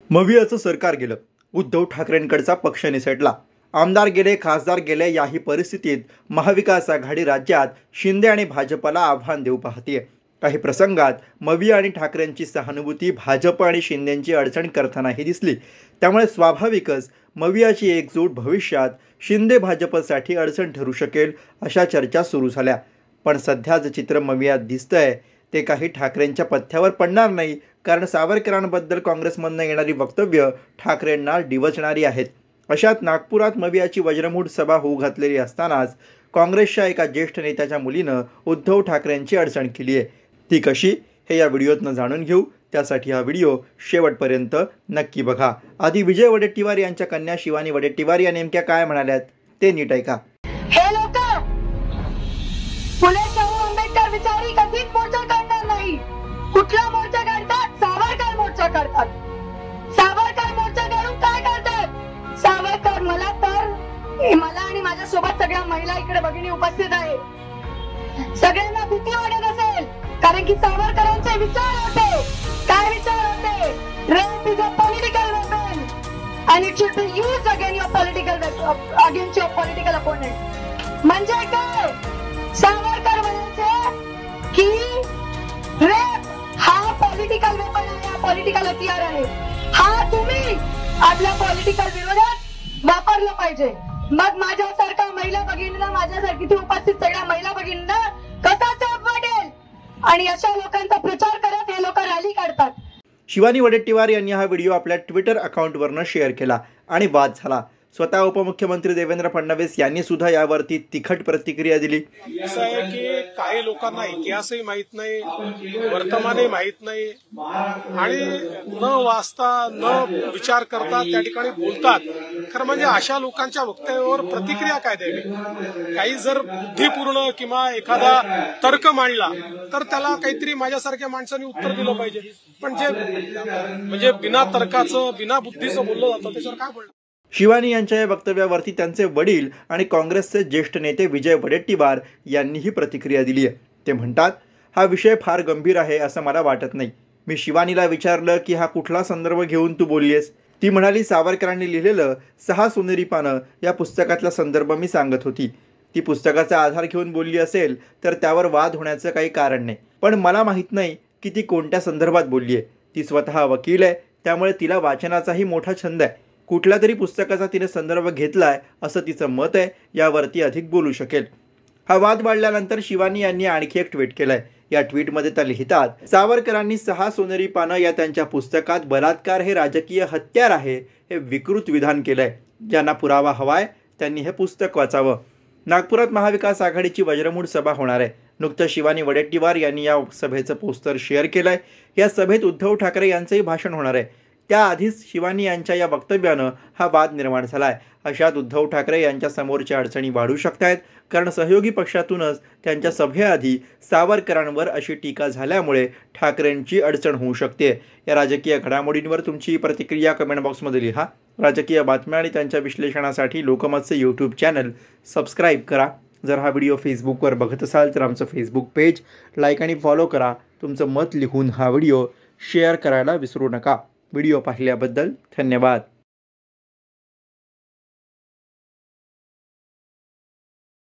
मवियाचं सरकार गेलं, उद्धव ठाकरेंकडचा पक्ष निसटला, आमदार गेले, खासदार गेले. याही परिस्थितीत महाविकास आघाडी राज्यात शिंदे आणि भाजपला आव्हान देऊ पाहतीये. काही प्रसंगात मविया आणि ठाकरेंची सहानुभूती भाजप आणि शिंदेची अडचण करतानाही दिसली. त्यामुळे स्वाभाविकच मवियाची एकजूट भविष्यात शिंदे भाजपसाठी अडचण ठरू शकेल अशा चर्चा सुरू झाल्या. पण सध्या जे चित्र मवियात दिसतंय ते काही ठाकरेंच्या पथ्यावर पडणार नाही, कारण सावरकरांबद्दल काँग्रेसमधनं येणारी वक्तव्य ठाकरेंना डिवचणारी आहेत. अशात नागपुरात मवियाची वज्रमूठ सभा होऊ घातलेली असतानाच काँग्रेसच्या एका ज्येष्ठ नेत्याच्या मुलीनं उद्धव ठाकरेंची अडचण केली आहे. ती कशी हे या व्हिडिओतनं जाणून घेऊ. त्यासाठी हा व्हिडिओ शेवटपर्यंत नक्की बघा. आधी विजय वडेट्टीवार यांच्या कन्या शिवानी वडेट्टीवार या नेमक्या काय म्हणाल्यात ते नीट ऐका. हे लोक फुले शाहू आंबेडकर विचारी कधीच मोर्चा काढणार नाही. कुठला मोर्चा काढतात? सावरकर मोर्चा काढतात. सावरकर मोर्चा काढून काय करतात? सावरकर मला आणि माझ्या सोबत सगळ्या महिला इकडे भगिनी उपस्थित आहे. सगळ्यांना भीती वाटत असेल, कारण की सावरकरांचे विचार होते. काय विचार होते? Rape is a political weapon and it should be used against your political opponent. म्हणजे काय? सावरकर म्हणायचे की रेप हा पॉलिटिकल वेपन आहे, हा पॉलिटिकल हथियार आहे. हा तुम्ही आपल्या पॉलिटिकल विरोधात वापरला पाहिजे. मग माझ्यासारखा महिला भगिनींना, माझ्यासारखी इथे उपस्थित सगळ्या महिला भगिनींना कसा चाप वाटेल? आणि अशा लोकांचा प्रचार करत हे लोक रॅली काढतात. शिवानी वडेट्टीवार यांनी हा व्हिडिओ आपल्या ट्विटर अकाउंटवरनं शेअर केला आणि वाद झाला. स्वतः उपमुख्यमंत्री देवेंद्र फडणवीस यांनी सुद्धा यावरती तिखट प्रतिक्रिया दिली. असं आहे की काही लोकांना इतिहासही माहित नाही, वर्तमानही माहित नाही आणि न वाचता न विचार करता त्या ठिकाणी बोलतात. खरं म्हणजे अशा लोकांच्या वक्तव्यावर प्रतिक्रिया काय द्यावी? काही जर बुद्धिपूर्ण किंवा एखादा तर्क मांडला तर त्याला काहीतरी माझ्यासारख्या माणसांनी उत्तर दिलं पाहिजे. पण जे म्हणजे बिना तर्काचं, बिना बुद्धीचं बोललं जातं त्याच्यावर काय बोलणं? शिवानी यांच्या या वक्तव्यावरती त्यांचे वडील आणि काँग्रेसचे ज्येष्ठ नेते विजय वडेट्टीवार यांनीही प्रतिक्रिया दिली आहे. ते म्हणतात, हा विषय फार गंभीर आहे असं मला वाटत नाही. मी शिवानीला विचारलं की हा कुठला संदर्भ घेऊन तू बोललीस? ती म्हणाली, सावरकरांनी लिहिलेलं 6 सोनेरी पानं या पुस्तकातला संदर्भ मी सांगत होती. ती पुस्तकाचा आधार घेऊन बोलली असेल तर त्यावर वाद होण्याचं काही कारण नाही. पण मला माहित नाही की ती कोणत्या संदर्भात बोलली आहे. ती स्वतः वकील आहे, त्यामुळे तिला वाचनाचाही मोठा छंद आहे. कुठल्या तरी पुस्तकाचा तिने संदर्भ घेतलाय असं तिचं मत आहे. यावरती अधिक बोलू शकेल. हा वाद वाढल्यानंतर शिवानी यांनी आणखी एक ट्विट केलंय. या ट्विटमध्ये त्या लिहितात, सावरकरांनी 6 सोनेरी पानं या त्यांच्या पुस्तकात बलात्कार हे राजकीय हत्यार आहे हे विकृत विधान केलंय. ज्यांना पुरावा हवाय त्यांनी हे पुस्तक वाचावं. नागपुरात महाविकास आघाडीची वज्रमूठ सभा होणार आहे. नुकतं शिवानी वडेट्टीवार यांनी या सभेचं पोस्टर शेअर केलंय. या सभेत उद्धव ठाकरे यांचंही भाषण होणार आहे. त्याआधीच शिवानी यांच्या या वक्तव्यानं हा वाद निर्माण झालाय. अशात उद्धव ठाकरे यांच्या समोरच्या अडचणी वाढू शकतायत, कारण सहयोगी पक्षातूनच त्यांच्या सभेआधी सावरकरांवर अशी टीका झाल्यामुळे ठाकरेंची अडचण होऊ शकते. या राजकीय घडामोडींवर तुमची प्रतिक्रिया कमेंट बॉक्समध्ये लिहा. राजकीय बातम्या आणि त्यांच्या विश्लेषणासाठी लोकमतचे यूट्यूब चॅनल सबस्क्राईब करा. जर हा व्हिडिओ फेसबुकवर बघत असाल तर आमचं फेसबुक पेज लाईक आणि फॉलो करा. तुमचं मत लिहून हा व्हिडिओ शेअर करायला विसरू नका. व्हिडिओ पाहिल्याबद्दल धन्यवाद.